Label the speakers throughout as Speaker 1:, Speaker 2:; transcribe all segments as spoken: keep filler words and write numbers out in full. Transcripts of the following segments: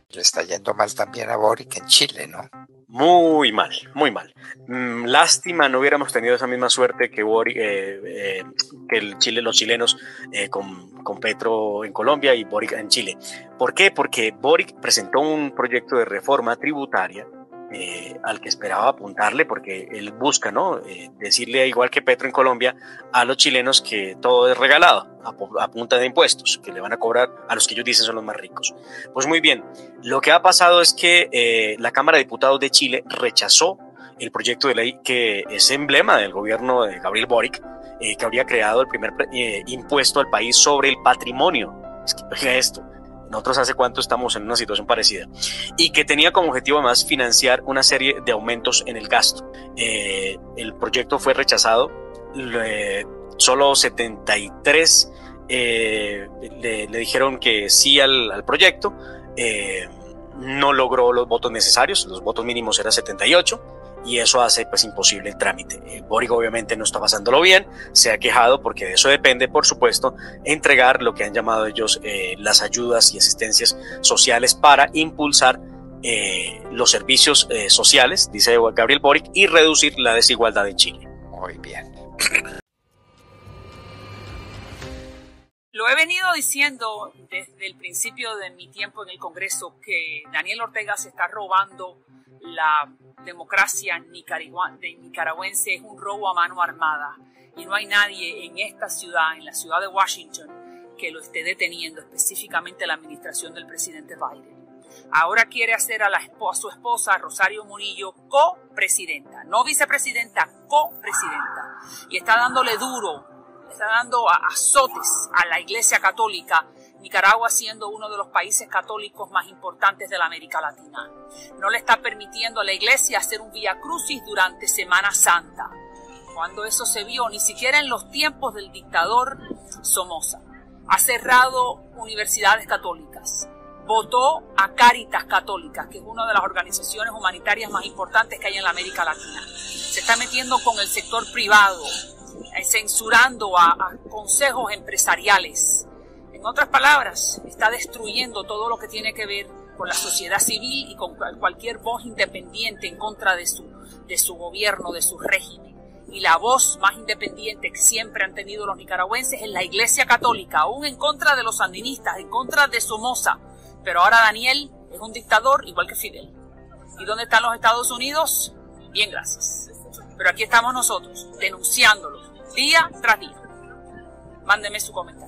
Speaker 1: Le está yendo mal también a Boric en Chile, ¿no?
Speaker 2: Muy mal, muy mal. Mm, lástima no hubiéramos tenido esa misma suerte que, Boric, eh, eh, que el Chile, los chilenos eh, con, con Petro en Colombia y Boric en Chile. ¿Por qué? Porque Boric presentó un proyecto de reforma tributaria eh, al que esperaba apuntarle, porque él busca, ¿no? Eh, decirle, igual que Petro en Colombia, a los chilenos que todo es regalado, a, a punta de impuestos, que le van a cobrar a los que ellos dicen son los más ricos. Pues muy bien, lo que ha pasado es que eh, la Cámara de Diputados de Chile rechazó el proyecto de ley que es emblema del gobierno de Gabriel Boric, eh, que habría creado el primer eh, impuesto al país sobre el patrimonio. Es que, oiga esto, nosotros hace cuánto estamos en una situación parecida, y que tenía como objetivo además financiar una serie de aumentos en el gasto. Eh, el proyecto fue rechazado, le, solo setenta y tres eh, le, le dijeron que sí al, al proyecto, eh, no logró los votos necesarios, los votos mínimos eran setenta y ocho, y eso hace pues imposible el trámite. Eh, Boric obviamente no está pasándolo bien, se ha quejado porque de eso depende, por supuesto, entregar lo que han llamado ellos eh, las ayudas y asistencias sociales para impulsar eh, los servicios eh, sociales, dice Gabriel Boric, y reducir la desigualdad en Chile.
Speaker 1: Muy bien.
Speaker 3: Lo he venido diciendo desde el principio de mi tiempo en el Congreso, que Daniel Ortega se está robando la democracia nicaragüense, es un robo a mano armada, y no hay nadie en esta ciudad, en la ciudad de Washington, que lo esté deteniendo, específicamente la administración del presidente Biden. Ahora quiere hacer a, la, a su esposa, Rosario Murillo, copresidenta, no vicepresidenta, copresidenta, y está dándole duro, está dando azotes a la Iglesia Católica, Nicaragua siendo uno de los países católicos más importantes de la América Latina. No le está permitiendo a la Iglesia hacer un Vía Crucis durante Semana Santa, cuando eso se vio ni siquiera en los tiempos del dictador Somoza. Ha cerrado universidades católicas, votó a Cáritas Católica, que es una de las organizaciones humanitarias más importantes que hay en la América Latina. Se está metiendo con el sector privado, censurando a, a consejos empresariales. En otras palabras, está destruyendo todo lo que tiene que ver con la sociedad civil y con cualquier voz independiente en contra de su, de su gobierno, de su régimen. Y la voz más independiente que siempre han tenido los nicaragüenses es la Iglesia Católica, aún en contra de los sandinistas, en contra de Somoza. Pero ahora Daniel es un dictador igual que Fidel. ¿Y dónde están los Estados Unidos? Bien, gracias. Pero aquí estamos nosotros, denunciándolos día tras día. Mándeme su comentario.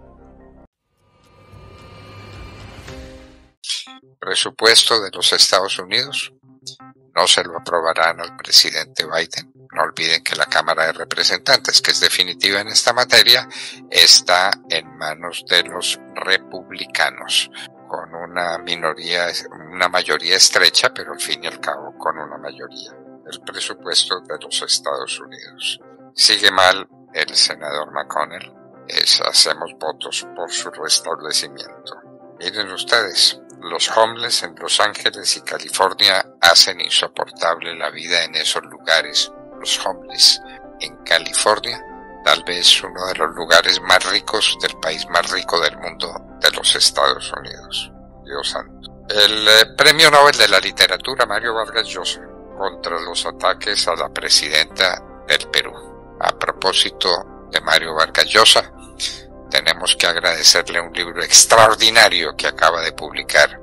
Speaker 1: Presupuesto de los Estados Unidos no se lo aprobarán al presidente Biden. No olviden que la Cámara de Representantes, que es definitiva en esta materia, está en manos de los republicanos, con una minoría, una mayoría estrecha, pero al fin y al cabo con una mayoría. El presupuesto de los Estados Unidos. Sigue mal el senador McConnell. Es, hacemos votos por su restablecimiento. Miren ustedes, los homeless en Los Ángeles y California hacen insoportable la vida en esos lugares. Los homeless en California, tal vez uno de los lugares más ricos del país más rico del mundo, de los Estados Unidos. Dios santo. El eh, Premio Nobel de la Literatura, Mario Vargas Llosa, contra los ataques a la presidenta del Perú. A propósito de Mario Vargas Llosa, tenemos que agradecerle un libro extraordinario que acaba de publicar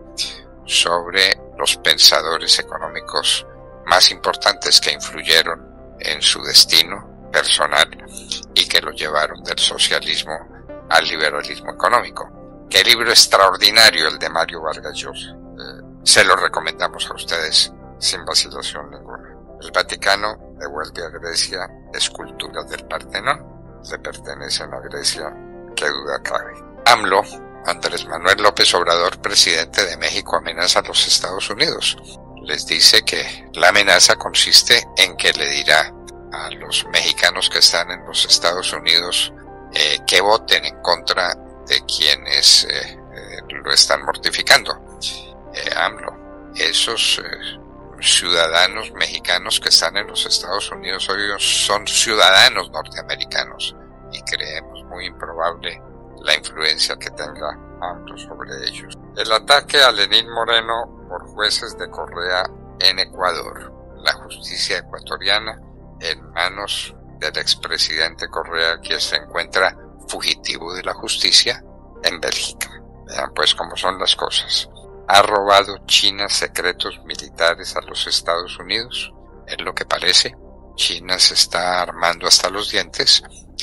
Speaker 1: sobre los pensadores económicos más importantes que influyeron en su destino personal y que lo llevaron del socialismo al liberalismo económico. Qué libro extraordinario el de Mario Vargas Llosa. Eh, se lo recomendamos a ustedes sin vacilación ninguna. El Vaticano devuelve a Grecia esculturas del Partenón. Le pertenecen a Grecia, qué duda cabe. AMLO, Andrés Manuel López Obrador, presidente de México, amenaza a los Estados Unidos. Les dice que la amenaza consiste en que le dirá a los mexicanos que están en los Estados Unidos eh, que voten en contra de quienes eh, eh, lo están mortificando. Eh, AMLO, esos eh, ciudadanos mexicanos que están en los Estados Unidos hoy son ciudadanos norteamericanos y creemos muy improbable la influencia que tenga AMLO sobre ellos. El ataque a Lenín Moreno por jueces de Correa en Ecuador. La justicia ecuatoriana en manos del expresidente Correa, que se encuentra fugitivo de la justicia en Bélgica. Vean pues cómo son las cosas. ¿Ha robado China secretos militares a los Estados Unidos? Es lo que parece. China se está armando hasta los dientes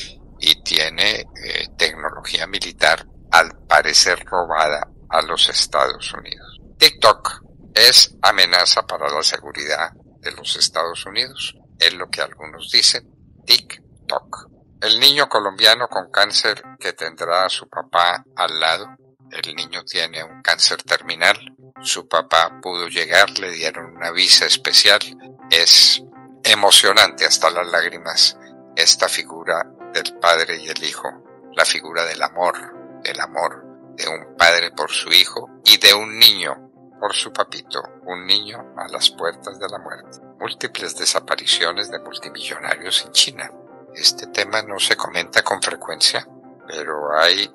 Speaker 1: y tiene eh, tecnología militar al parecer robada a los Estados Unidos. TikTok es amenaza para la seguridad de los Estados Unidos. Es lo que algunos dicen. TikTok. El niño colombiano con cáncer que tendrá a su papá al lado. El niño tiene un cáncer terminal. Su papá pudo llegar, le dieron una visa especial. Es emocionante hasta las lágrimas esta figura del padre y el hijo. La figura del amor, del amor de un padre por su hijo y de un niño por su papito, un niño a las puertas de la muerte. Múltiples desapariciones de multimillonarios en China. Este tema no se comenta con frecuencia, pero hay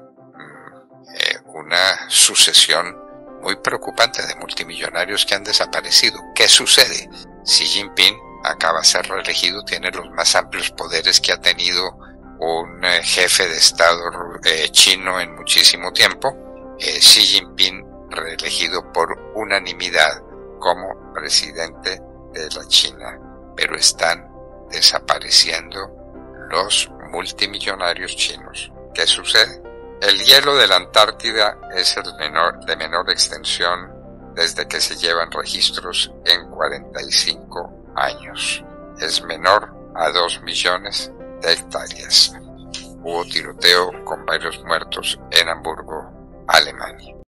Speaker 1: mm, eh, una sucesión muy preocupante de multimillonarios que han desaparecido. ¿Qué sucede? Xi Jinping acaba de ser reelegido, tiene los más amplios poderes que ha tenido un eh, jefe de Estado eh, chino en muchísimo tiempo. Eh, Xi Jinping reelegido por unanimidad como presidente de la China, pero están desapareciendo los multimillonarios chinos. ¿Qué sucede? El hielo de la Antártida es el menor, de menor extensión desde que se llevan registros en cuarenta y cinco años. Es menor a dos millones de hectáreas. Hubo tiroteo con varios muertos en Hamburgo, Alemania.